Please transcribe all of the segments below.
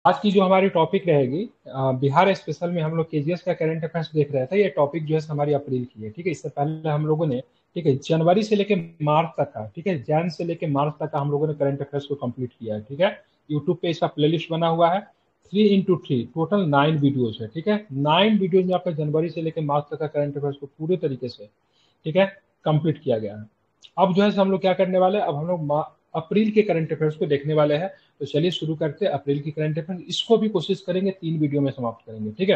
आज की जो हमारी टॉपिक रहेगी, बिहार स्पेशल में हम लोग केजीएस का करंट अफेयर्स देख रहे थे। ये टॉपिक जो है हमारी अप्रैल की है, ठीक है। इससे पहले हम लोगों ने, ठीक है, जनवरी से लेके मार्च तक का, ठीक है, जैन से लेके मार्च तक का हम लोगों ने करंट अफेयर्स को कंप्लीट किया है, ठीक है। यूट्यूब पे इसका प्लेलिस्ट बना हुआ है, 3x3 टोटल 9 वीडियोज है, ठीक है। 9 वीडियोज में आपका जनवरी से लेकर मार्च तक का करंट अफेयर्स को पूरे तरीके से, ठीक है, कंप्लीट किया गया है। अब जो है हम लोग क्या करने वाले हैं, अब हम लोग अप्रैल के करंट अफेयर्स को देखने वाले हैं। तो चलिए शुरू करते हैं अप्रैल की करंट अफेयर्स। इसको भी कोशिश करेंगे 3 वीडियो में समाप्त करेंगे, ठीक है।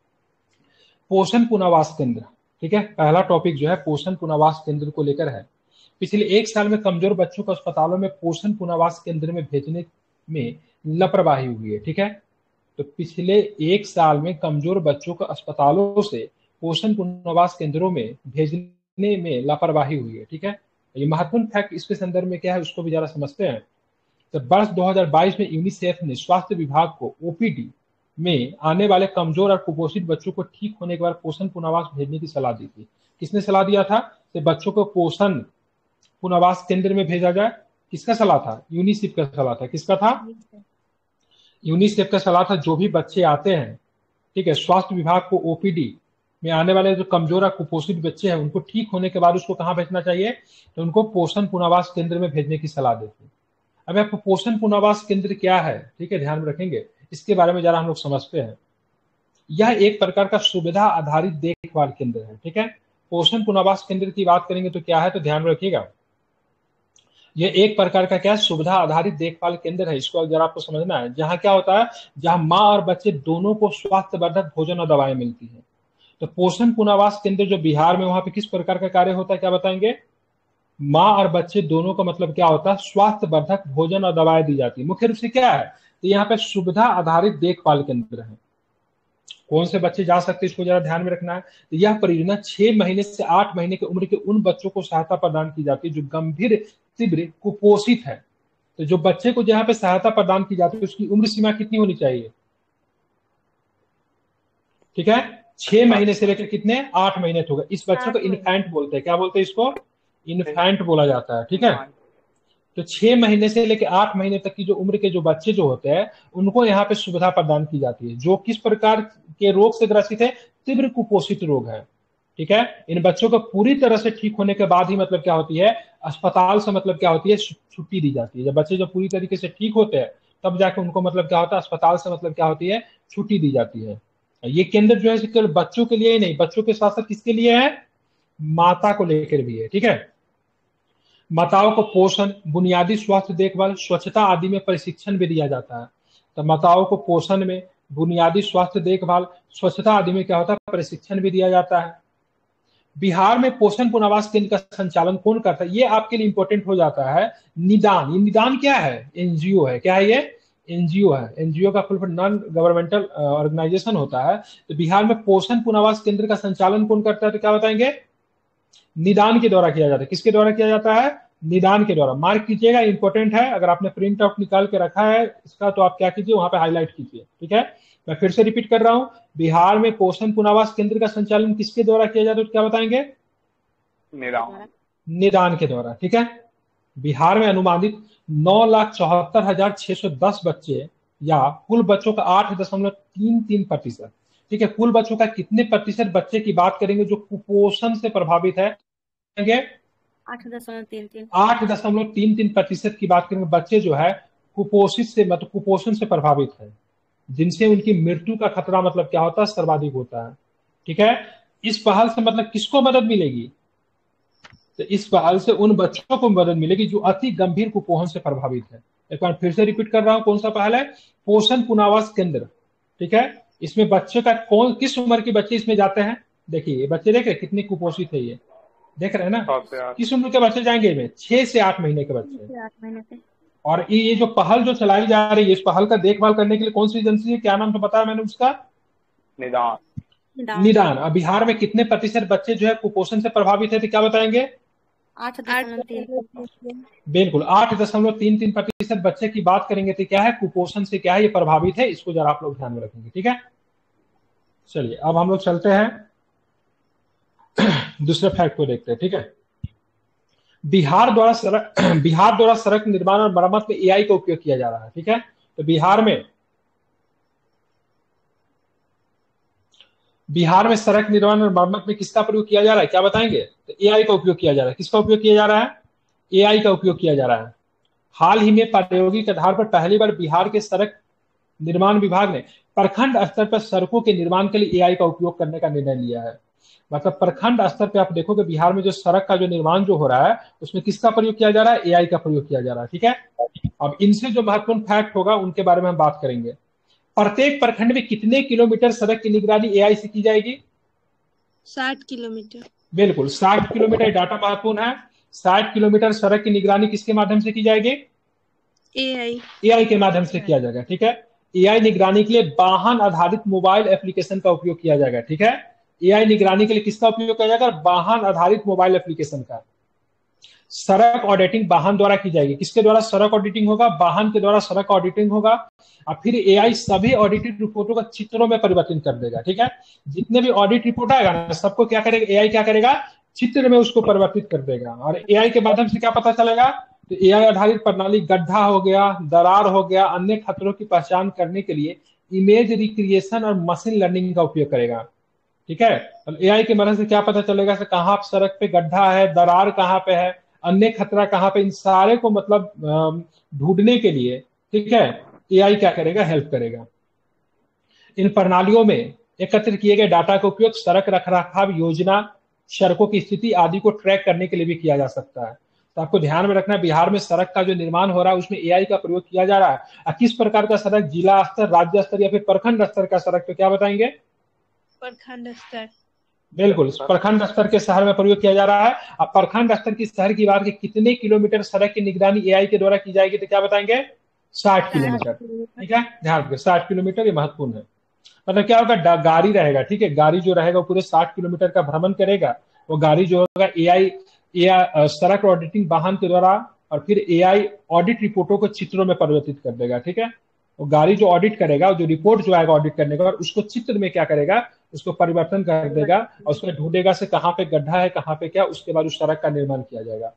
पोषण पुनर्वास केंद्र, ठीक है, पहला टॉपिक जो है पोषण पुनर्वास केंद्र को लेकर है। पिछले 1 साल में कमजोर बच्चों को अस्पतालों में पोषण पुनर्वास केंद्र में भेजने में लापरवाही हुई है, ठीक है। तो पिछले 1 साल में कमजोर बच्चों को अस्पतालों से पोषण पुनर्वास केंद्रों में भेजने में लापरवाही हुई है, ठीक है। ये महत्वपूर्ण फैक्ट इसके संदर्भ में क्या है उसको भी जरा समझते हैं। तो वर्ष 2022 में यूनिसेफ ने स्वास्थ्य विभाग को ओपीडी में आने वाले कमजोर और कुपोषित बच्चों को ठीक होने के बाद पोषण पुनर्वास भेजने की सलाह दी थी। किसने सलाह दिया था कि बच्चों को पोषण पुनर्वास केंद्र में भेजा जाए? किसका सलाह था? यूनिसेफ का सलाह था। किसका था? यूनिसेफ का सलाह था। जो भी बच्चे आते हैं, ठीक है, स्वास्थ्य विभाग को ओपीडी में आने वाले जो कमजोर और कुपोषित बच्चे हैं उनको ठीक होने के बाद उसको कहाँ भेजना चाहिए? तो उनको पोषण पुनर्वास केंद्र में भेजने की सलाह देती। अब आपको पोषण पुनर्वास केंद्र क्या है, ठीक है, ध्यान में रखेंगे, इसके बारे में जरा हम लोग समझते हैं। यह एक प्रकार का सुविधा आधारित देखभाल केंद्र है, ठीक है। पोषण पुनर्वास केंद्र की बात करेंगे तो क्या है, तो ध्यान में रखिएगा, यह एक प्रकार का क्या सुविधा आधारित देखभाल केंद्र है। इसको जरा आपको समझना है। जहां क्या होता है, जहां माँ और बच्चे दोनों को स्वास्थ्यवर्धक भोजन और दवाएं मिलती है। तो पोषण पुनर्वास केंद्र जो बिहार में, वहां पे किस प्रकार का कार्य होता है, क्या बताएंगे? माँ और बच्चे दोनों का मतलब क्या होता है? स्वास्थ्यवर्धक भोजन और दवाएं दी जाती है। मुख्य रूप से क्या है, तो यहाँ पे सुविधा आधारित देखभाल केंद्र है। कौन से बच्चे जा सकते हैं इसको जरा ध्यान में रखना है। तो यह परियोजना 6 महीने से 8 महीने की उम्र के उन बच्चों को सहायता प्रदान की जाती है जो गंभीर तीव्र कुपोषित है। तो जो बच्चे को जहाँ पे सहायता प्रदान की जाती है उसकी उम्र सीमा कितनी होनी चाहिए, ठीक है? 6 महीने से लेकर कितने? 8 महीने तक होगा। इस बच्चे को इन्फेंट बोलते हैं। क्या बोलते हैं इसको? इन्फेंट बोला जाता है, ठीक है। तो 6 महीने से लेकर 8 महीने तक की जो उम्र के जो बच्चे जो होते हैं उनको यहाँ पे सुविधा प्रदान की जाती है। जो किस प्रकार के रोग से ग्रसित है? तीव्र कुपोषित रोग है, ठीक है। इन बच्चों को पूरी तरह से ठीक होने के बाद ही मतलब क्या होती है, अस्पताल से मतलब क्या होती है, छुट्टी दी जाती है। जब बच्चे जब पूरी तरीके से ठीक होते हैं तब जाके उनको मतलब क्या होता है, अस्पताल से मतलब क्या होती है, छुट्टी दी जाती है। ये केंद्र जो है केवल बच्चों के लिए ही नहीं, बच्चों के साथ साथ किसके लिए है? माता को लेकर भी है, ठीक है। माताओं को पोषण, बुनियादी स्वास्थ्य देखभाल, स्वच्छता आदि में प्रशिक्षण भी दिया जाता है। तो माताओं को पोषण में, बुनियादी स्वास्थ्य देखभाल, स्वच्छता आदि में क्या होता है, प्रशिक्षण भी दिया जाता है। बिहार में पोषण पुनर्वास केंद्र का संचालन कौन करता है? ये आपके लिए इंपॉर्टेंट हो जाता है। निदान। ये निदान क्या है? एनजीओ है। क्या है ये? एनजीओ है। एनजीओ का full form non governmental organisation होता है। तो बिहार में पोषण पुनर्वास केंद्र का संचालन कौन करता है, तो क्या बताएंगे? निदान के द्वारा किया जाता है। किसके द्वारा किया जाता है? निदान के द्वारा। मार्क कीजिएगा, इंपॉर्टेंट है। अगर आपने प्रिंट आउट निकाल के रखा है इसका तो आप क्या कीजिए, वहां पे हाईलाइट कीजिए, ठीक है। मैं फिर से रिपीट कर रहा हूं, बिहार में पोषण पुनर्वास केंद्र का संचालन किसके द्वारा किया जाता है, तो क्या बताएंगे? निदान। निदान के द्वारा, ठीक है। बिहार में अनुमानित 9,74,610 बच्चे या कुल बच्चों का 8.33%, ठीक है। कुल बच्चों का कितने प्रतिशत बच्चे की बात करेंगे जो कुपोषण से प्रभावित है? 8.33% की बात करेंगे बच्चे जो है कुपोषित से, मतलब कुपोषण से प्रभावित है, जिनसे उनकी मृत्यु का खतरा मतलब क्या होता है, सर्वाधिक होता है, ठीक है। इस पहल से मतलब किसको मदद मिलेगी? तो इस पहल से उन बच्चों को मदद मिलेगी जो अति गंभीर कुपोषण से प्रभावित है। एक बार फिर से रिपीट कर रहा हूं, कौन सा पहल है? पोषण पुनर्वास केंद्र, ठीक है। इसमें बच्चे का कौन, किस उम्र के बच्चे इसमें जाते हैं? देखिए ये बच्चे देखे कितने कुपोषित है, ये देख रहे हैं ना। किस उम्र के बच्चे जाएंगे इसमें? 6 से 8 महीने के बच्चे। और ये जो पहल जो चलाई जा रही है, इस पहल का देखभाल करने के लिए कौन सी एजेंसी है, क्या नाम तो बताया मैंने उसका? निदान। निदान। अब बिहार में कितने प्रतिशत बच्चे जो है कुपोषण से प्रभावित है, तो क्या बताएंगे? 8.3। बिल्कुल 8.33% बच्चे की बात करेंगे तो क्या है, कुपोषण से क्या है, ये प्रभावित है। इसको जरा आप लोग ध्यान में रखेंगे, ठीक है। चलिए अब हम लोग चलते हैं दूसरे फैक्ट को देखते हैं, ठीक है। बिहार द्वारा सड़क निर्माण और मरम्मत में एआई का उपयोग किया जा रहा है, ठीक है। तो बिहार में बिहार में सड़क निर्माण और मरम्मत में किसका प्रयोग किया जा रहा है, क्या बताएंगे? तो एआई का उपयोग किया जा रहा है। किसका उपयोग किया जा रहा है? एआई का उपयोग किया जा रहा है। हाल ही में प्रायोगिक आधार पर पहली बार बिहार के सड़क निर्माण विभाग ने प्रखंड स्तर पर सड़कों के निर्माण के लिए एआई का उपयोग करने का निर्णय लिया है। मतलब प्रखंड स्तर पे आप देखोगे बिहार में जो सड़क का जो निर्माण जो हो रहा है उसमें किसका प्रयोग किया जा रहा है? एआई का प्रयोग किया जा रहा है। ठीक है, अब इनसे जो महत्वपूर्ण फैक्ट होगा उनके बारे में हम बात करेंगे। प्रत्येक प्रखंड में कितने किलोमीटर सड़क की निगरानी एआई से की जाएगी? 60 किलोमीटर। बिल्कुल 60 किलोमीटर, डाटा महत्वपूर्ण है। 60 किलोमीटर सड़क की निगरानी किसके माध्यम से की जाएगी? एआई। एआई के माध्यम से किया जाएगा। ठीक है, एआई निगरानी के लिए वाहन आधारित मोबाइल एप्लीकेशन का उपयोग किया जाएगा। ठीक है, एआई निगरानी के लिए किसका उपयोग किया जाएगा? वाहन आधारित मोबाइल एप्लीकेशन का। सड़क ऑडिटिंग वाहन द्वारा की जाएगी। किसके द्वारा सड़क ऑडिटिंग होगा? वाहन के द्वारा सड़क ऑडिटिंग होगा। और फिर एआई सभी ऑडिटेड रिपोर्टों को चित्रों में परिवर्तित कर देगा। ठीक है, जितने भी ऑडिट रिपोर्ट आएगा ना सबको क्या करेगा एआई? क्या करेगा? चित्र में उसको परिवर्तित कर देगा। और एआई के माध्यम से क्या पता चलेगा? तो एआई आधारित प्रणाली गड्ढा हो गया, दरार हो गया, अन्य खतरों की पहचान करने के लिए इमेज रिक्रिएशन और मशीन लर्निंग का उपयोग करेगा। ठीक है, एआई के मदद से क्या पता चलेगा कि कहाँ सड़क पे गड्ढा है, दरार कहाँ पे है, अन्य खतरा कहाँ पे, इन सारे को मतलब ढूंढने के लिए, ठीक है, एआई क्या करेगा? हेल्प करेगा। इन प्रणालियों में एकत्र किए गए डाटा का उपयोग सड़क रखरखाव योजना, सड़कों की स्थिति आदि को ट्रैक करने के लिए भी किया जा सकता है। तो आपको ध्यान में रखना है बिहार में सड़क का जो निर्माण हो रहा है उसमें एआई का प्रयोग किया जा रहा है। और किस प्रकार का सड़क? जिला स्तर, राज्य स्तर या फिर प्रखंड स्तर का सड़क? तो क्या बताएंगे? प्रखंड स्तर। बिल्कुल प्रखंड स्तर के शहर में प्रयोग किया जा रहा है। अब प्रखंड स्तर की शहर की बात की कितने किलोमीटर सड़क की निगरानी एआई के द्वारा की जाएगी? तो क्या बताएंगे? 60 किलोमीटर। ठीक है, ध्यान रखिए 60 किलोमीटर, ये महत्वपूर्ण है। मतलब क्या होगा? गाड़ी रहेगा, ठीक है, गाड़ी जो रहेगा वो पूरे 60 किलोमीटर का भ्रमण करेगा। वो गाड़ी जो होगा एआई या सड़क ऑडिटिंग वाहन के द्वारा और फिर एआई ऑडिट रिपोर्टों को चित्रों में परिवर्तित कर देगा। ठीक है, वो गाड़ी जो ऑडिट करेगा, जो रिपोर्ट जो आएगा ऑडिट करने के बाद उसको चित्र में क्या करेगा? उसको परिवर्तन कर देगा और उसमें ढूंढेगा से कहाँ पे गड्ढा है, कहाँ पे क्या, उसके बाद उस सड़क का निर्माण किया जाएगा।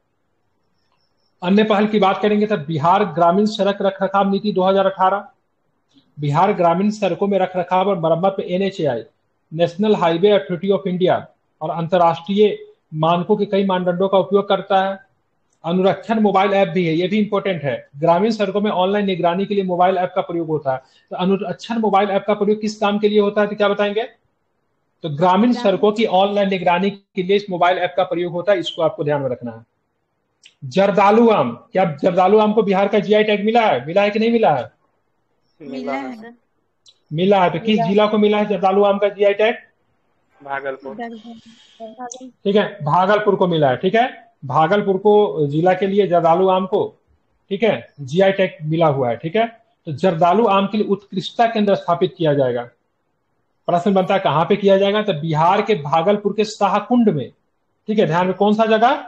अन्य पहल की बात करेंगे तो बिहार ग्रामीण सड़क रखरखाव नीति 2018। बिहार ग्रामीण सड़कों में रखरखाव और मरम्मत में NHAI, national highway authority of India और अंतर्राष्ट्रीय मानकों के कई मानदंडों का उपयोग करता है। अनुरक्षण मोबाइल ऐप भी है, ये भी इंपॉर्टेंट है। ग्रामीण सड़कों में ऑनलाइन निगरानी के लिए मोबाइल ऐप का प्रयोग होता है। तो अनुरक्षण मोबाइल ऐप का प्रयोग किस काम के लिए होता है? तो क्या बताएंगे? तो ग्रामीण सड़कों की ऑनलाइन निगरानी के लिए इस मोबाइल ऐप का प्रयोग होता है, इसको आपको ध्यान में रखना है। जर्दालू आम, क्या जर्दालू आम को बिहार का जीआई टैग मिला है? मिला है कि नहीं मिला है? मिला है। मिला है। तो किस जिला को मिला है जर्दालू आम का जीआई टैग? भागलपुर। ठीक है, भागलपुर को मिला है। ठीक है, भागलपुर को जिला के लिए जर्दालू आम को, ठीक है, जीआई टैग मिला हुआ है। ठीक है, तो जर्दालू आम के लिए उत्कृष्टता केंद्र स्थापित किया जाएगा। प्रश्न बनता है कहां पे किया जाएगा? तो बिहार के भागलपुर के शाहकुंड में। ठीक है, ध्यान में, कौन सा जगह?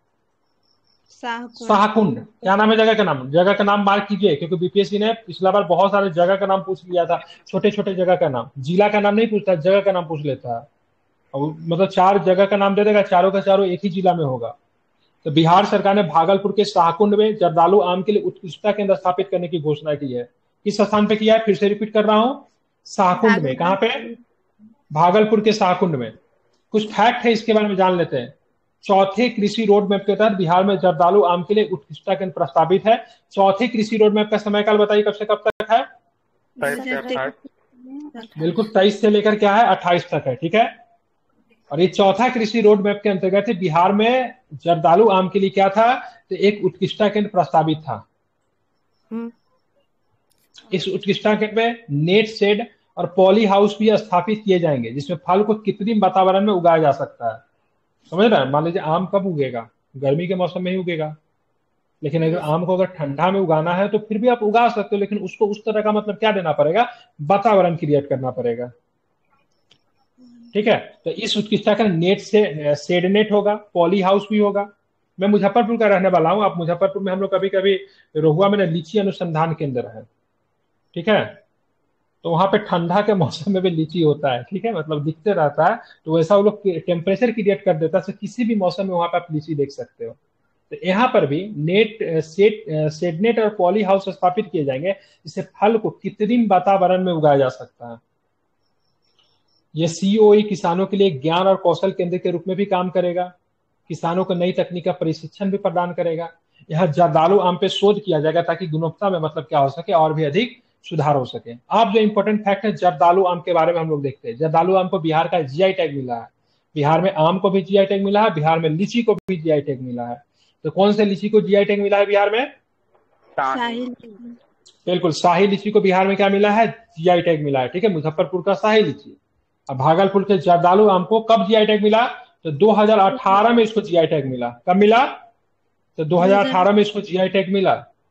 शाहकुंड। क्या नाम है जगह का नाम? जगह का नाम मार्क कीजिए, क्योंकि बीपीएससी ने पिछला बार बहुत सारे जगह का नाम पूछ लिया था। छोटे छोटे जगह का नाम, जिला का नाम नहीं पूछता, जगह का नाम पूछ लेता है। मतलब 4 जगह का नाम दे देगा, चारों का चारों एक ही जिला में होगा। तो बिहार सरकार ने भागलपुर के शाहकुंड में जर्दालू आम के लिए उत्कृष्टता केंद्र स्थापित करने की घोषणा की है। किस स्थान पे किया है? फिर से रिपीट कर रहा हूं, शाहकुंड में। कहां पे? भागलपुर के शाहकुंड में। कुछ फैक्ट है इसके बारे में जान लेते हैं। चौथे कृषि रोड मैप के तहत बिहार में जर्दालू आम के लिए उत्कृष्टता केंद्र प्रस्तावित है। चौथे कृषि रोड मैप का समयकाल बताइए कब से कब तक है? बिल्कुल 23 से लेकर क्या है 28 तक है। ठीक है, और ये चौथा कृषि रोड मैप के अंतर्गत बिहार में जर्दालू आम के लिए क्या था? तो एक उत्कृष्टता केंद्र प्रस्तावित था। इस उत्कृष्टता केंद्र में नेट शेड और पॉली हाउस भी स्थापित किए जाएंगे, जिसमें फल को कृत्रिम वातावरण में उगाया जा सकता है। समझ रहे हैं? मान लीजिए आम कब उगेगा? गर्मी के मौसम में ही उगेगा, लेकिन अगर आम को अगर ठंडा में उगाना है तो फिर भी आप उगा सकते हो, लेकिन उसको उस तरह का मतलब क्या देना पड़ेगा? वातावरण क्रिएट करना पड़ेगा। ठीक है, तो इस उत्कृष्टता का नेट से शेड नेट होगा, पॉली हाउस भी होगा। मैं मुजफ्फरपुर का रहने वाला हूं। आप मुजफ्फरपुर में हम लोग कभी कभी रोहुआ में लीची अनुसंधान केंद्र है। ठीक है, तो वहां पे ठंडा के मौसम में भी लीची होता है। ठीक है, मतलब दिखते रहता है, तो वैसा वो लोग टेम्परेचर क्रिएट कर देता है, तो किसी भी मौसम में वहां पे आप लीची देख सकते हो। तो यहाँ पर भी नेट शेडनेट और पॉली हाउस स्थापित किए जाएंगे, जिससे फल को कृत्रिम वातावरण में उगाया जा सकता है। ये सीओई किसानों के लिए ज्ञान और कौशल केंद्र के रूप में भी काम करेगा, किसानों को नई तकनीक का प्रशिक्षण भी प्रदान करेगा। यहाँ जर्दालू आम पे शोध किया जाएगा ताकि गुणवत्ता में मतलब क्या हो सके और भी अधिक सुधार हो सके। आप जो इंपॉर्टेंट फैक्ट है जर्दालू आम के बारे में हम लोग देखते हैं। जर्दालू आम को बिहार का जीआई टैग मिला है। बिहार में आम को भी जीआई टैग मिला है, बिहार में लीची को भी जीआई टैग मिला है। तो कौन से लीची को जीआई टैग मिला है बिहार में? साहिल। बिल्कुल, शाही लीची को बिहार में क्या मिला है? जीआई टैग मिला है। ठीक है, मुजफ्फरपुर का शाही लीची। अब भागलपुर के जर्दालू आम को कब जीआई टैग मिला? तो 2018 में इसको जीआई टैग मिला। कब मिला? तो 2018 में इसको जीआई टैग मिला।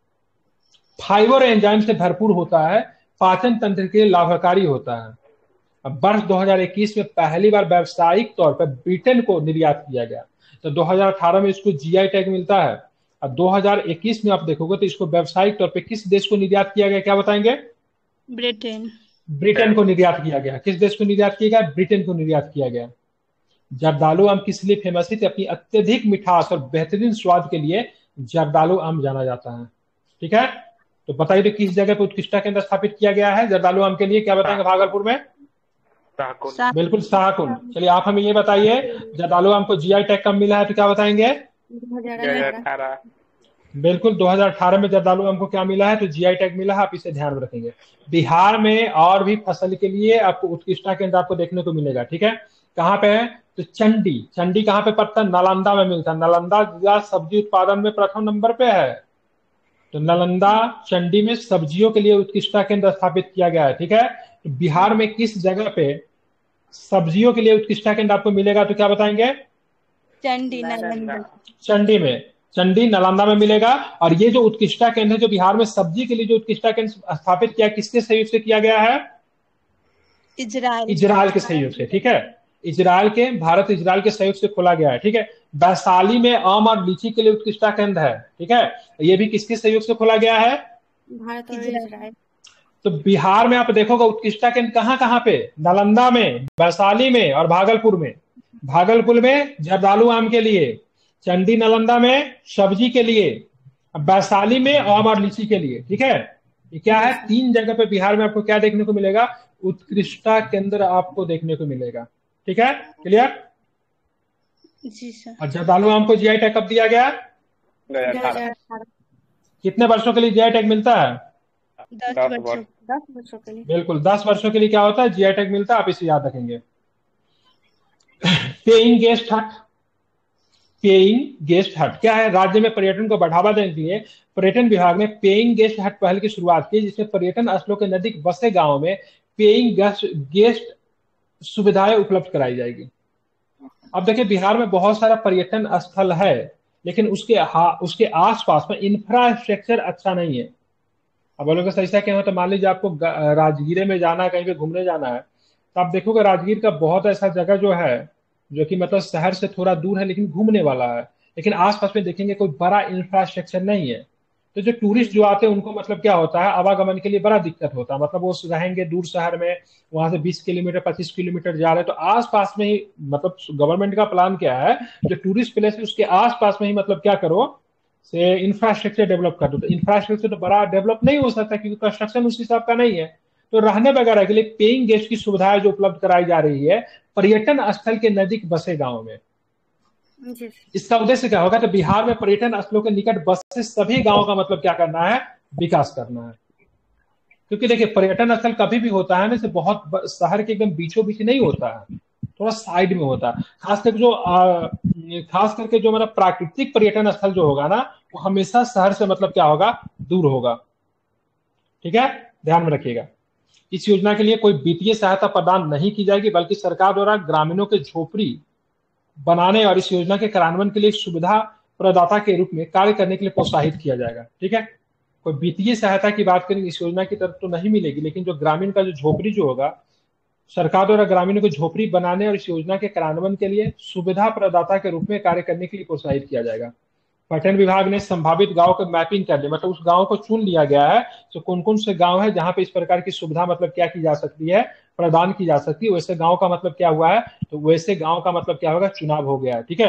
फाइबर एंजाइम से भरपूर होता है, पाचन तंत्र के लिए लाभकारी होता है। अब वर्ष 2021 में पहली बार व्यावसायिक तौर पर ब्रिटेन को निर्यात किया गया। तो 2018 में इसको जीआई टैग मिलता है। अब 2021 में आप देखोगे तो इसको व्यावसायिक तौर पे किस देश को निर्यात किया गया, क्या बताएंगे? ब्रिटेन। ब्रिटेन को निर्यात किया गया। किस देश को निर्यात किया गया? ब्रिटेन को निर्यात किया गया। जर्दालू आम किस लिए फेमस है? अपनी अत्यधिक मिठास और बेहतरीन स्वाद के लिए जर्दालू आम जाना जाता है। ठीक है, तो बताइए तो किस जगह पे उत्कृष्टता केंद्र स्थापित किया गया है जर्दालू आम के लिए? क्या बताएंगे? भागलपुर में। बिल्कुल, शाहकुंड। चलिए आप हमें ये बताइए जर्दालू आम को जीआई टैग कब मिला है? तो क्या बताएंगे? 2018। बिल्कुल, 2018 में जर्दालू आम को क्या मिला है? तो जीआई टैग मिला है। आप इसे ध्यान में रखेंगे। बिहार में और भी फसल के लिए आपको उत्कृष्टता केंद्र आपको देखने को मिलेगा। ठीक है, कहाँ पे है? तो चंडी। चंडी कहाँ पे पड़ता है? नालंदा में मिलता है। नालंदा जिला सब्जी उत्पादन में प्रथम नंबर पे है। तो नालंदा चंडी में सब्जियों के लिए उत्कृष्टता केंद्र स्थापित किया गया है। ठीक है, तो बिहार में किस जगह पे सब्जियों के लिए उत्कृष्टता केंद्र आपको मिलेगा? तो क्या बताएंगे? चंडी नालंदा। चंडी में, चंडी नालंदा में मिलेगा। और ये जो उत्कृष्टता केंद्र है जो बिहार में सब्जी के लिए जो उत्कृष्टता केंद्र स्थापित किया, किसके सहयोग से किया गया है? इजराइल के सहयोग से। ठीक है, इजराइल के, भारत इजराइल के सहयोग से खोला गया है। ठीक है, वैशाली में आम और लीची के लिए उत्कृष्टता केंद्र है। ठीक है, ये भी किसके सहयोग से खोला गया है? भारत और इजराइल। तो बिहार में आप देखोगे उत्कृष्टता केंद्र कहाँ कहाँ पे? नालंदा में, वैशाली में और भागलपुर में। भागलपुर में जर्दालू आम के लिए, चंडी नालंदा में सब्जी के लिए, वैशाली में आम और लीची के लिए। ठीक है, ये क्या है? 3 जगह पे बिहार में आपको क्या देखने को मिलेगा? उत्कृष्टता केंद्र आपको देखने को मिलेगा। ठीक है, क्लियर? जी सर। और जर्दालू आम को जीआई टैग कब दिया गया? 2018। कितने वर्षों के लिए जीआई टैग मिलता है? 10 वर्षों के लिए। बिल्कुल, 10 वर्षों के लिए क्या होता है? जीआई टैग मिलता है। आप इसे याद रखेंगे। Paying guest hut. Paying guest hut क्या है? राज्य में पर्यटन को बढ़ावा देने के लिए पर्यटन विभाग ने पेइंग गेस्ट हट पहल की शुरुआत की, जिसमें पर्यटन स्थलों के नजदीक बसे गांवों में पेइंग गेस्ट सुविधाएं उपलब्ध कराई जाएगी। अब देखिए बिहार में बहुत सारा पर्यटन स्थल है, लेकिन उसके आसपास में इंफ्रास्ट्रक्चर अच्छा नहीं है। अब बोलोगे सही से क्या हो? तो मान लीजिए आपको राजगीर में जाना है, कहीं पे घूमने जाना है, तो आप देखोगे राजगीर का बहुत ऐसा जगह जो है जो कि मतलब शहर से थोड़ा दूर है लेकिन घूमने वाला है, लेकिन आसपास में देखेंगे कोई बड़ा इंफ्रास्ट्रक्चर नहीं है। तो जो टूरिस्ट जो आते हैं उनको मतलब क्या होता है? आवागमन के लिए बड़ा दिक्कत होता है। मतलब वो रहेंगे दूर शहर में, वहां से 20 किलोमीटर 25 किलोमीटर जा रहे हैं, तो आसपास में ही मतलब गवर्नमेंट का प्लान क्या है, जो टूरिस्ट प्लेस है उसके आसपास में ही मतलब क्या करो से इंफ्रास्ट्रक्चर डेवलप कर दो। तो इंफ्रास्ट्रक्चर तो बड़ा डेवलप नहीं हो सकता क्योंकि कंस्ट्रक्शन उस हिसाब का नहीं है। तो रहने वगैरह के लिए पेइंग गेस्ट की सुविधाएं जो उपलब्ध कराई जा रही है पर्यटन स्थल के नजदीक बसे गांव में। इसका उद्देश्य क्या होगा? तो बिहार में पर्यटन स्थलों के निकट बसे सभी गांवों का मतलब क्या करना है? विकास करना है। क्योंकि देखिए पर्यटन स्थल कभी भी होता है ना, से बहुत शहर के एकदम बीचों बीच नहीं होता है, थोड़ा साइड में होता है। खास करके जो मतलब प्राकृतिक पर्यटन स्थल जो होगा ना, वो हमेशा शहर से मतलब क्या होगा? दूर होगा। ठीक है, ध्यान में रखिएगा। इस योजना के लिए कोई वित्तीय सहायता प्रदान नहीं की जाएगी, बल्कि सरकार द्वारा ग्रामीणों के झोपड़ी बनाने और इस योजना के कार्यान्वयन के लिए सुविधा प्रदाता के रूप में कार्य करने के लिए प्रोत्साहित किया जाएगा। ठीक है, कोई वित्तीय सहायता की बात करें इस योजना की तरफ तो नहीं मिलेगी, लेकिन जो ग्रामीण का जो झोपड़ी जो होगा, सरकार द्वारा ग्रामीणों को झोपड़ी बनाने और इस योजना के कार्यान्वयन के लिए सुविधा प्रदाता के रूप में कार्य करने के लिए प्रोत्साहित किया जाएगा। पर्यटन विभाग ने संभावित गांव को मैपिंग कर लिया, मतलब उस गांव को चुन लिया गया है तो कौन कौन से गांव है जहां पे इस प्रकार की सुविधा मतलब क्या की जा सकती है? प्रदान की जा सकती है। वैसे गांव का मतलब क्या हुआ है? तो वैसे गांव का मतलब क्या होगा? चुनाव हो गया है। ठीक है,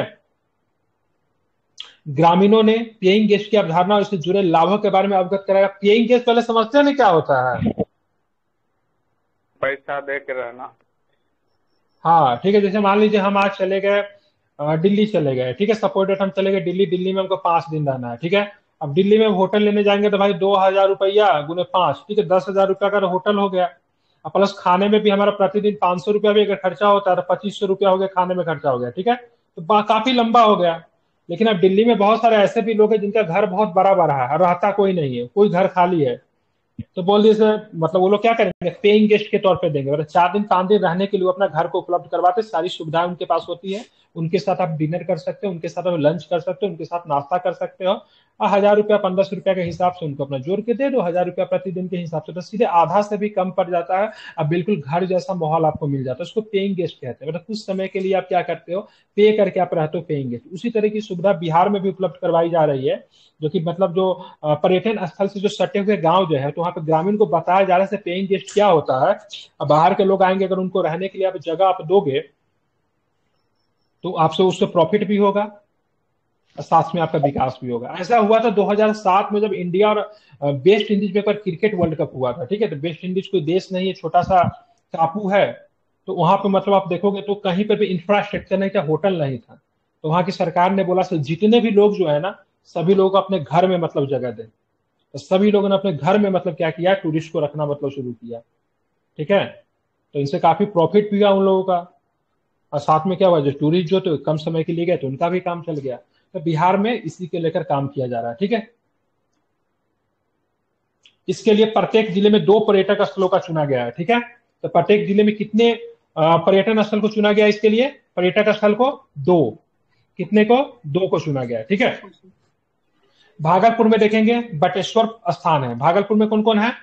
ग्रामीणों ने पेइंग गेस्ट की अवधारणा और इससे जुड़े लाभों के बारे में अवगत कराया। पेइंग गेस्ट पहले समझते हैं क्या होता है? पैसा दे के रहना। हाँ ठीक है, जैसे मान लीजिए हम आज चले गए दिल्ली चले गए, ठीक है, सपोज डेट हम चले गए दिल्ली, दिल्ली में हमको 5 दिन रहना है, ठीक है। अब दिल्ली में होटल लेने जाएंगे तो भाई 2,000 रुपया गुने 5, ठीक है, 10,000 रुपया का होटल हो गया। अब प्लस खाने में भी हमारा प्रतिदिन 500 रुपया भी अगर खर्चा होता है तो 2,500 रुपया हो गया, खाने में खर्चा हो गया, ठीक है। तो काफी लंबा हो गया। लेकिन अब दिल्ली में बहुत सारे ऐसे भी लोग हैं जिनका घर बहुत बड़ा बड़ा है और रहता कोई नहीं है, कोई घर खाली है। तो बोल दिए सर, मतलब वो लोग क्या करेंगे, पेइंग गेस्ट के तौर पे देंगे, मतलब 4 दिन 5 दिन रहने के लिए अपना घर को उपलब्ध करवाते, सारी सुविधाएं उनके पास होती है। उनके साथ आप डिनर कर सकते हो, उनके साथ आप लंच कर सकते हो, उनके साथ नाश्ता कर सकते हो। और 1,000 रुपया 1,500 रुपया के हिसाब से उनको अपना जोड़ के दे दो, 1,000 रुपया प्रतिदिन के हिसाब से, तो सीधे आधा से भी कम पड़ जाता है। अब बिल्कुल घर जैसा माहौल आपको मिल जाता है। उसको पेइंग गेस्ट कहते हैं, मतलब कुछ समय के लिए आप क्या करते हो, पे करके आप रहते हो पेइंग गेस्ट। उसी तरह की सुविधा बिहार में भी उपलब्ध करवाई जा रही है, जो कि मतलब जो पर्यटन स्थल से जो सटे हुए गांव जो है, तो वहाँ पे ग्रामीण को बताया जा रहा है पेइंग गेस्ट क्या होता है। अब बाहर के लोग आएंगे, अगर उनको रहने के लिए आप जगह आप दोगे तो आपसे उससे प्रॉफिट भी होगा और साथ में आपका विकास भी होगा। ऐसा हुआ था 2007 में, जब इंडिया और वेस्ट इंडीज में एक बार क्रिकेट वर्ल्ड कप हुआ था, ठीक है। तो वेस्ट इंडीज कोई देश नहीं है, छोटा सा टापू है। तो वहां पे मतलब आप देखोगे तो कहीं पर भी इंफ्रास्ट्रक्चर नहीं था, होटल नहीं था। तो वहां की सरकार ने बोला जितने भी लोग जो है ना, सभी लोग अपने घर में मतलब जगह दें। तो सभी लोगों ने अपने घर में मतलब क्या किया, टूरिस्ट को रखना मतलब शुरू किया, ठीक है। तो इनसे काफी प्रॉफिट भी हुआ उन लोगों का। और साथ में क्या हुआ, जो टूरिस्ट जो तो कम समय के लिए गए तो उनका भी काम चल गया। तो बिहार में इसी के लेकर काम किया जा रहा है, ठीक है। इसके लिए प्रत्येक जिले में 2 पर्यटक स्थलों का चुना गया है, ठीक है। तो प्रत्येक जिले में कितने पर्यटन स्थल को चुना गया, इसके लिए पर्यटक स्थल को 2, कितने को, 2 को चुना गया है, ठीक है। भागलपुर में देखेंगे बटेश्वर स्थान है। भागलपुर में कौन कौन है,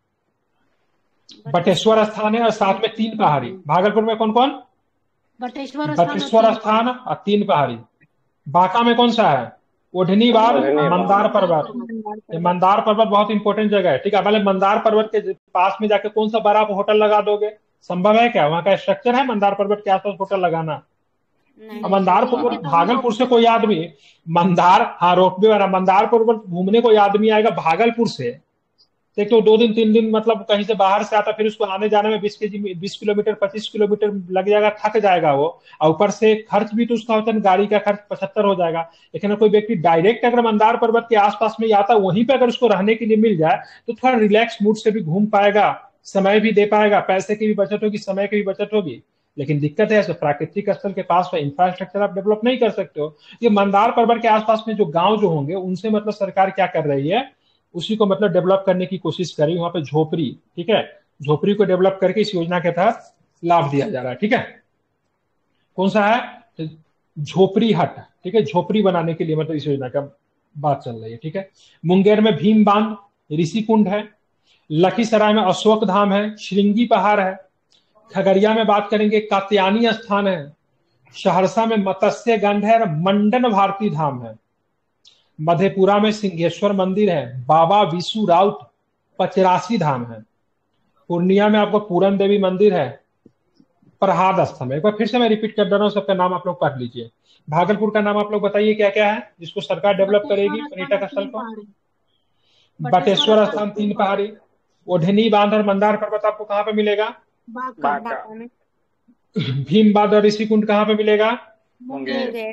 बटेश्वर स्थान है और साथ में 3 पहाड़ी। भागलपुर में कौन कौन, बटेश्वर स्थान और 3 पहाड़ी। बांका में कौन सा है, ओढ़नी बार मंदार पर्वत। ये मंदार पर्वत बहुत इंपॉर्टेंट जगह है, ठीक है। पहले मंदार पर्वत के पास में जाके कौन सा बड़ा आप होटल लगा दोगे, संभव है क्या, वहां का स्ट्रक्चर है मंदार पर्वत के आसपास होटल लगाना। मंदार पर्वत, भागलपुर से कोई आदमी मंदार, हाँ रोपवे वाला मंदार पर्वत घूमने कोई आदमी आएगा भागलपुर से, एक तो 2 दिन 3 दिन मतलब कहीं से बाहर से आता, फिर उसको आने जाने में 20 किलोमीटर 25 किलोमीटर लग जाएगा, थक जाएगा वो। और ऊपर से खर्च भी तो उसका होता है, गाड़ी का खर्च 75 हो जाएगा। लेकिन कोई व्यक्ति डायरेक्ट अगर मंदार पर्वत के आसपास में आता, वहीं पे अगर उसको रहने के लिए मिल जाए तो थोड़ा रिलैक्स मूड से भी घूम पाएगा, समय भी दे पाएगा, पैसे की भी बचत होगी, समय की भी बचत होगी। लेकिन दिक्कत है, प्राकृतिक स्थल के पास में इंफ्रास्ट्रक्चर आप डेवलप नहीं कर सकते हो। ये मंदार पर्वत के आसपास में जो गांव जो होंगे, उनसे मतलब सरकार क्या कर रही है, उसी को मतलब डेवलप करने की कोशिश करी। वहां पे झोपड़ी, ठीक है, झोपड़ी को डेवलप करके इस योजना के तहत लाभ दिया जा रहा है, ठीक है। कौन सा है, तो झोपड़ी हट, ठीक है, झोपड़ी बनाने के लिए मतलब इस योजना का बात चल रही है, ठीक है। मुंगेर में भीम बांध, ऋषि कुंड है। लखीसराय में अशोक धाम है, श्रृंगी पहाड़ है। खगड़िया में बात करेंगे कात्यायनी स्थान है। सहरसा में मत्स्य गंध है और मंडन भारती धाम है। मधेपुरा में सिंहेश्वर मंदिर है। बाबा विशु राउत पचरासी धाम है। पूर्णिया में आपको पूरन देवी मंदिर है। प्रहाद स्थल है। एक बार फिर से मैं रिपीट कर दे रहा हूँ, सबका नाम आप लोग पढ़ लीजिए। भागलपुर का नाम आप लोग बताइए क्या क्या है जिसको सरकार डेवलप करेगी पर्यटक स्थल को। बटेश्वर स्थान 3 पहाड़ी, ओढ़नी बांध और मंदार पर्वत आपको कहाँ पे मिलेगा, बांका, भीम बांध और ऋषि कुंड कहाँ पे मिलेगा, मुंगेर,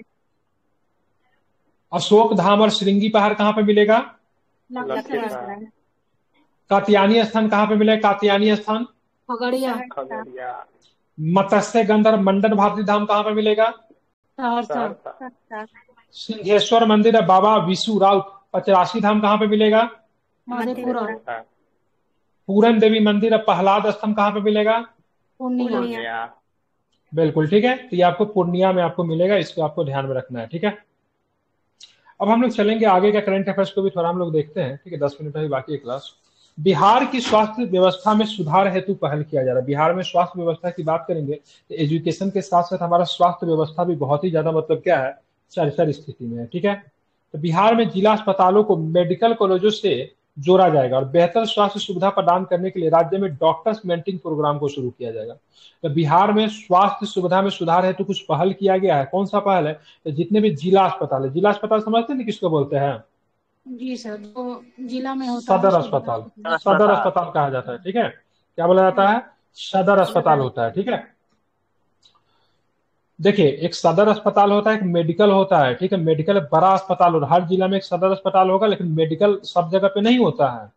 अशोक धाम और श्रृंगी पहाड़ कहाँ पे मिलेगा, लखीसराय, कात्यायनी स्थान कहाँ पे मिलेगा, कात्यायनी स्थान खगड़िया, मत्स्य गंध और मंडन भारती धाम कहाँ पे मिलेगा, सहरसा, सिंहेश्वर मंदिर है बाबा विशु राउत पचरासी धाम कहाँ पे मिलेगा, मधेपुरा, पूरन देवी मंदिर है प्रहलाद स्तंभ कहाँ पे मिलेगा, पूर्णिया। बिल्कुल ठीक है। तो ये आपको पूर्णिया में आपको मिलेगा, इसको आपको ध्यान में रखना है, ठीक है। अब हम लोग चलेंगे आगे का करंट अफेयर्स को भी थोड़ा हम लोग देखते हैं, ठीक है। 10 मिनट अभी बाकी है क्लास। बिहार की स्वास्थ्य व्यवस्था में सुधार हेतु पहल किया जा रहा है। बिहार में स्वास्थ्य व्यवस्था की बात करेंगे तो एजुकेशन के साथ साथ हमारा स्वास्थ्य व्यवस्था भी बहुत ही ज्यादा मतलब क्या है, चरचर स्थिति में है, ठीक है। तो बिहार में जिला अस्पतालों को मेडिकल कॉलेजों से जोड़ा जाएगा और बेहतर स्वास्थ्य सुविधा प्रदान करने के लिए राज्य में डॉक्टर्स मेंटरिंग प्रोग्राम को शुरू किया जाएगा। तो बिहार में स्वास्थ्य सुविधा में सुधार हेतु कुछ पहल किया गया है। कौन सा पहल है, तो जितने भी जिला अस्पताल है, जिला अस्पताल समझते हैं किसको बोलते हैं, जी सर, तो जिला में होता है सदर अस्पताल, सदर अस्पताल कहा जाता है, ठीक है। क्या बोला जाता है, सदर अस्पताल होता है, ठीक है। देखिए, एक सदर अस्पताल होता है, एक मेडिकल होता है, ठीक है। मेडिकल बड़ा अस्पताल होता है, हर जिला में एक सदर अस्पताल होगा, लेकिन मेडिकल सब जगह पे नहीं होता है।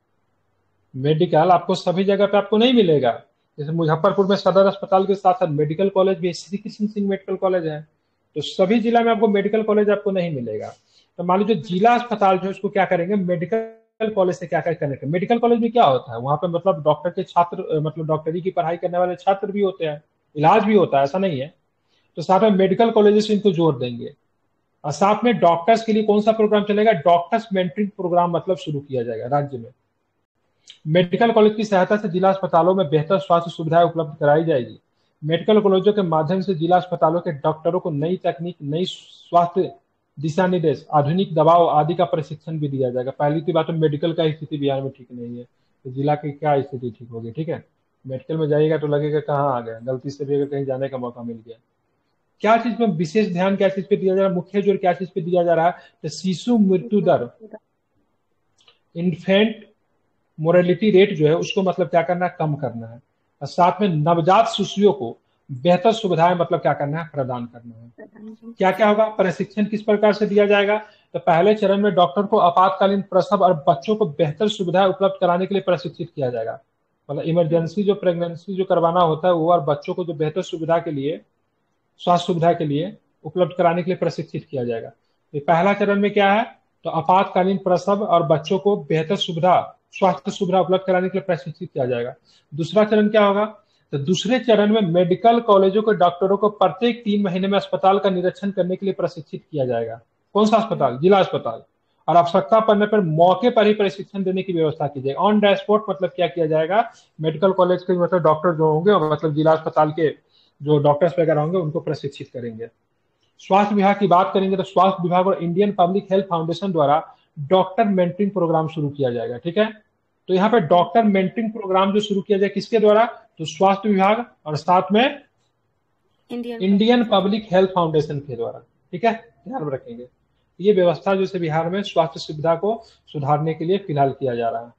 मेडिकल आपको सभी जगह पे आपको नहीं मिलेगा। जैसे मुजफ्फरपुर में सदर अस्पताल के साथ साथ मेडिकल कॉलेज भी है, श्री कृष्ण सिंह मेडिकल कॉलेज है। तो सभी जिला में आपको मेडिकल कॉलेज आपको नहीं मिलेगा। तो मान लीजिए जिला अस्पताल जो है उसको क्या करेंगे, मेडिकल कॉलेज से क्या क्या कनेक्ट है। मेडिकल कॉलेज में क्या होता है, वहां पे मतलब डॉक्टर के छात्र, मतलब डॉक्टरी की पढ़ाई करने वाले छात्र भी होते हैं, इलाज भी होता है, ऐसा नहीं है। तो साथ में मेडिकल कॉलेज से इनको जोड़ देंगे। और साथ में डॉक्टर्स के लिए कौन सा प्रोग्राम चलेगा, डॉक्टर्स मेंटरिंग प्रोग्राम मतलब शुरू किया जाएगा राज्य में। मेडिकल कॉलेज की सहायता से जिला अस्पतालों में बेहतर स्वास्थ्य सुविधाएं उपलब्ध कराई जाएगी। मेडिकल कॉलेजों के माध्यम से जिला अस्पतालों के डॉक्टरों को नई तकनीक, नई स्वास्थ्य दिशा निर्देश, आधुनिक दवाओं आदि का प्रशिक्षण भी दिया जाएगा। पहली की बात तो मेडिकल का स्थिति बिहार में ठीक नहीं है, तो जिला की क्या स्थिति ठीक होगी, ठीक है। मेडिकल में जाइएगा तो लगेगा कहाँ आ गया, गलती से भी अगर कहीं जाने का मौका मिल गया। क्या चीज में विशेष ध्यान, क्या चीज पे दिया जा रहा है, मुख्य जोर क्या चीज पे दिया जा रहा है, तो शिशु मृत्यु दर, इन्फेंट मोरेलिटी रेट जो है उसको मतलब क्या करना है, कम करना है। और साथ में नवजात शिशुओं को बेहतर सुविधाएं मतलब क्या करना है, प्रदान करना है। क्या क्या होगा, प्रशिक्षण किस प्रकार से दिया जाएगा, तो पहले चरण में डॉक्टर को आपातकालीन प्रसव और बच्चों को बेहतर सुविधाएं उपलब्ध कराने के लिए प्रशिक्षित किया जाएगा। मतलब इमरजेंसी जो प्रेगनेंसी जो करवाना होता है वो, और बच्चों को जो बेहतर सुविधा के लिए, स्वास्थ्य सुविधा के लिए उपलब्ध कराने के लिए प्रशिक्षित किया जाएगा। तो पहला चरण में क्या है, तो आपातकालीन प्रसव और बच्चों को बेहतर सुविधा, स्वास्थ्य सुविधा उपलब्ध कराने के लिए प्रशिक्षित किया जाएगा। दूसरा चरण क्या होगा, तो दूसरे चरण में मेडिकल कॉलेजों के डॉक्टरों को प्रत्येक 3 महीने में अस्पताल का निरीक्षण करने के लिए प्रशिक्षित किया जाएगा। कौन सा अस्पताल, जिला अस्पताल। और आवश्यकता पड़ने पर मौके पर ही प्रशिक्षण देने की व्यवस्था की जाएगी। ऑन द स्पॉट मतलब क्या किया जाएगा, मेडिकल कॉलेज के मतलब डॉक्टर जो होंगे, मतलब जिला अस्पताल के जो डॉक्टर्स वगैरह होंगे उनको प्रशिक्षित करेंगे। स्वास्थ्य विभाग की बात करेंगे तो स्वास्थ्य विभाग और इंडियन पब्लिक हेल्थ फाउंडेशन द्वारा डॉक्टर मेंटरिंग प्रोग्राम शुरू किया जाएगा, ठीक है। तो यहाँ पे डॉक्टर मेंटरिंग प्रोग्राम जो शुरू किया जाए किसके द्वारा, तो स्वास्थ्य विभाग और साथ में इंडियन पब्लिक हेल्थ फाउंडेशन के द्वारा, ठीक है, ध्यान में रखेंगे। ये व्यवस्था जो है बिहार में स्वास्थ्य सुविधा को सुधारने के लिए फिलहाल किया जा रहा है।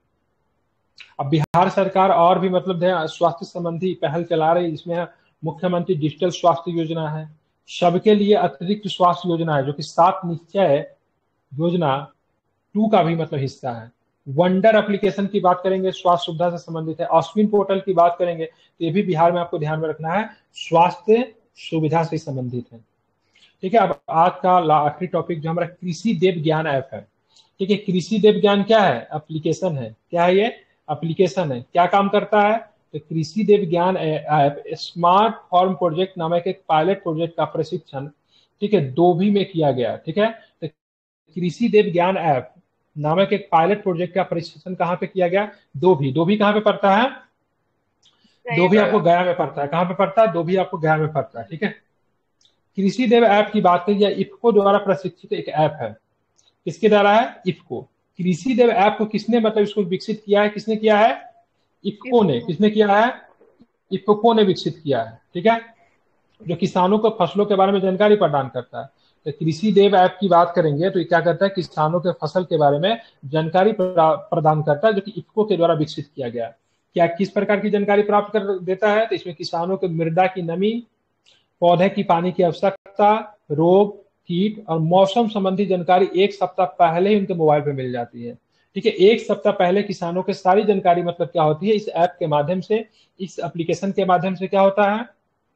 अब बिहार सरकार और भी मतलब स्वास्थ्य संबंधी पहल चला रही है, जिसमें मुख्यमंत्री डिजिटल स्वास्थ्य योजना है, सबके लिए अतिरिक्त स्वास्थ्य योजना है जो कि 7 निश्चय योजना 2 का भी मतलब हिस्सा है। वंडर एप्लीकेशन की बात करेंगे, स्वास्थ्य सुविधा से संबंधित है। अश्विन पोर्टल की बात करेंगे तो ये भी बिहार में आपको ध्यान में रखना है, स्वास्थ्य सुविधा से संबंधित है, ठीक है। अब आज का आखिरी टॉपिक जो हमारा कृषि देव ज्ञान ऐप है, ठीक है। कृषि देव ज्ञान क्या है, एप्लीकेशन है। क्या है ये, एप्लीकेशन है। क्या काम करता है, तो कृषि देव ज्ञान ऐप स्मार्ट फार्म प्रोजेक्ट नामक एक पायलट प्रोजेक्ट का प्रशिक्षण, ठीक है, डोभी में किया गया, ठीक है। तो कृषि देव ज्ञान ऐप नामक एक पायलट प्रोजेक्ट का प्रशिक्षण कहाँ पे किया गया, डोभी। डोभी कहाँ पे पड़ता है, डोभी आपको गया में पड़ता है। कहाँ पे पड़ता है, डोभी आपको गया में पड़ता है, ठीक है। कृषि देव ऐप की बात करिए, इफ्को द्वारा प्रशिक्षित एक ऐप है। किसके द्वारा है, इफ्को। कृषि देव ऐप को किसने मतलब इसको विकसित किया है, किसने किया है, इफ्को ने। किसने किया है, इफ्को ने विकसित किया है, ठीक है, जो किसानों को फसलों के बारे में जानकारी प्रदान करता है। तो कृषि देव ऐप की बात करेंगे तो ये क्या करता है, किसानों के फसल के बारे में जानकारी प्रदान करता है, जो कि इफ्को के द्वारा विकसित किया गया। क्या किस प्रकार की जानकारी प्राप्त कर देता है, तो इसमें किसानों के मृदा की नमी, पौधे की पानी की आवश्यकता, रोग, कीट और मौसम संबंधी जानकारी 1 सप्ताह पहले ही उनके मोबाइल पे मिल जाती है, ठीक है। 1 सप्ताह पहले किसानों के सारी जानकारी मतलब क्या होती है, इस ऐप के माध्यम से, इस एप्लीकेशन के माध्यम से क्या होता है,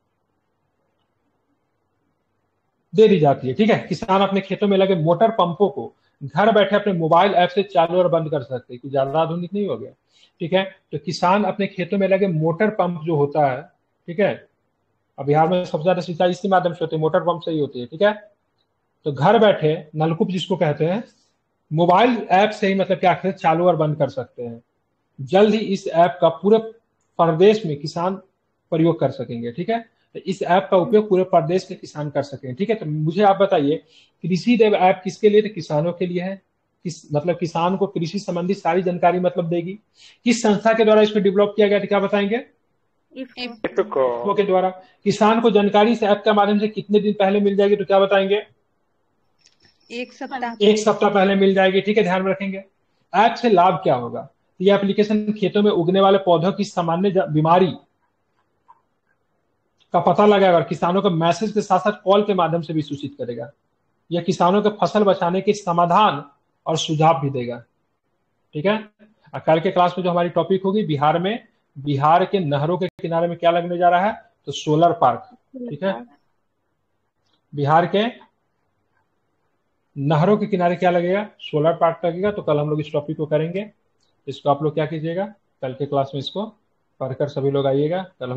दे दी जाती है, ठीक है। किसान अपने खेतों में लगे मोटर पंपों को घर बैठे अपने मोबाइल ऐप से चालू और बंद कर सकते हैं, कुछ ज्यादा आधुनिक नहीं हो गया, ठीक है। तो किसान अपने खेतों में लगे मोटर पंप जो होता है, ठीक है, अब बिहार में सबसे ज्यादा सिंचाई इसी माध्यम से होती है, मोटर पंप से ही होती है, ठीक है। तो घर बैठे नलकूप जिसको कहते हैं, मोबाइल ऐप से ही मतलब क्या करते हैं, चालू और बंद कर सकते हैं। जल्द ही इस ऐप का पूरे प्रदेश में किसान प्रयोग कर सकेंगे, ठीक है। तो इस ऐप का उपयोग पूरे प्रदेश के किसान कर सकेंगे, ठीक है। तो मुझे आप बताइए, कृषि देव ऐप किसके लिए, तो किसानों के लिए है। किस मतलब किसान को कृषि संबंधी सारी जानकारी मतलब देगी। किस संस्था के द्वारा इसको डेवलप किया गया, तो क्या बताएंगे, इफ्को के द्वारा। किसान को जानकारी इस ऐप के माध्यम से कितने दिन पहले मिल जाएगी, तो क्या बताएंगे, 1 सप्ताह 1 सप्ताह पहले मिल जाएगी, ठीक है, ध्यान में रखेंगे। ऐप से लाभ क्या होगा, यह एप्लीकेशन खेतों में उगने वाले पौधों की सामान्य बीमारी का पता लगाएगा और किसानों को मैसेज के साथ साथ कॉल के माध्यम से भी सूचित करेगा। यह किसानों के फसल बचाने के समाधान और सुझाव भी देगा। ठीक है। कल के क्लास में जो हमारी टॉपिक होगी बिहार के नहरों के किनारे में क्या लगने जा रहा है, तो सोलर पार्क। ठीक है। बिहार के नहरों के किनारे क्या लगेगा, सोलर पार्क लगेगा। तो कल हम लोग इस टॉपिक को करेंगे। इसको आप लोग क्या कीजिएगा, कल के क्लास में इसको पढ़कर सभी लोग आइएगा। कल